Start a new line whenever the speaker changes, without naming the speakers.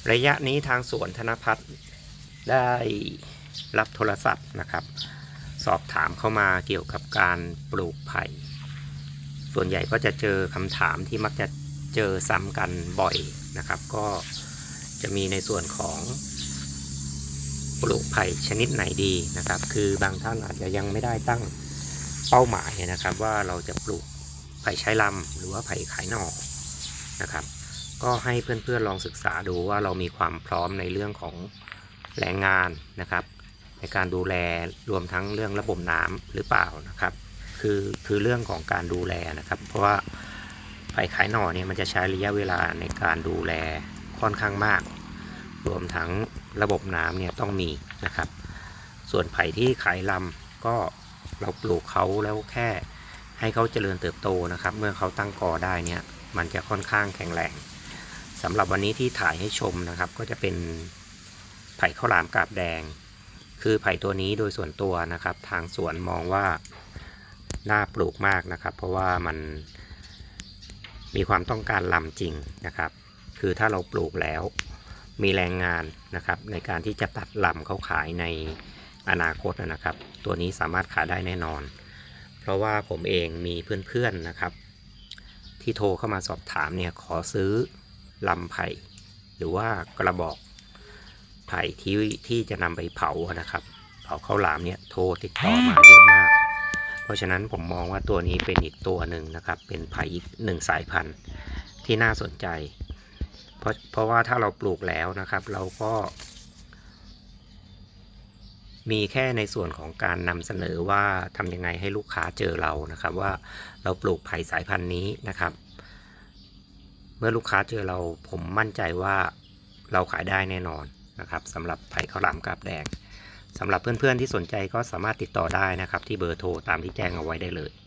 ระยะนี้ทางสวนธนพัฒน์ได้รับโทรศัพท์นะครับสอบถามเข้ามาเกี่ยวกับการปลูกไผ่ส่วนใหญ่ก็จะเจอคำถามที่มักจะเจอซ้ำกันบ่อยนะครับก็จะมีในส่วนของปลูกไผ่ชนิดไหนดีนะครับคือบางท่านอาจจะยังไม่ได้ตั้งเป้าหมายนะครับว่าเราจะปลูกไผ่ใช้ลำหรือว่าไผ่ขายหน่อนะครับก็ให้เพื่อนๆลองศึกษาดูว่าเรามีความพร้อมในเรื่องของแรงงานนะครับในการดูแลรวมทั้งเรื่องระบบน้ำหรือเปล่านะครับคือเรื่องของการดูแลนะครับเพราะว่าไผ่ขายหน่อเนี่ยมันจะใช้ระยะเวลาในการดูแลค่อนข้างมากรวมทั้งระบบน้ำเนี่ยต้องมีนะครับส่วนไผ่ที่ขายลำก็เราปลูกเขาแล้วแค่ให้เขาเจริญเติบโตนะครับเมื่อเขาตั้งกอได้เนี่ยมันจะค่อนข้างแข็งแรงสำหรับวันนี้ที่ถ่ายให้ชมนะครับก็จะเป็นไผ่ข้าวหลามกาบแดงคือไผ่ตัวนี้โดยส่วนตัวนะครับทางสวนมองว่าน่าปลูกมากนะครับเพราะว่ามันมีความต้องการลำจริงนะครับคือถ้าเราปลูกแล้วมีแรงงานนะครับในการที่จะตัดลำเขาขายในอนาคตนะครับตัวนี้สามารถขายได้แน่นอนเพราะว่าผมเองมีเพื่อนๆนะครับที่โทรเข้ามาสอบถามเนี่ยขอซื้อลำไผ่หรือว่ากระบอกไผ่ที่จะนำไปเผานะครับเผาข้าวหลามเนี่ยโทรติดต่อมาเยอะมากเพราะฉะนั้นผมมองว่าตัวนี้เป็นอีกตัวหนึ่งนะครับเป็นไผ่อีกหนึ่งสายพันธุ์ที่น่าสนใจเพราะว่าถ้าเราปลูกแล้วนะครับเราก็มีแค่ในส่วนของการนำเสนอว่าทำยังไงให้ลูกค้าเจอเรานะครับว่าเราปลูกไผ่สายพันธุ์นี้นะครับเมื่อลูกค้าเจอเราผมมั่นใจว่าเราขายได้แน่นอนนะครับสำหรับไผ่ข้าวหลามกาบแดงสำหรับเพื่อนๆที่สนใจก็สามารถติดต่อได้นะครับที่เบอร์โทรตามที่แจ้งเอาไว้ได้เลย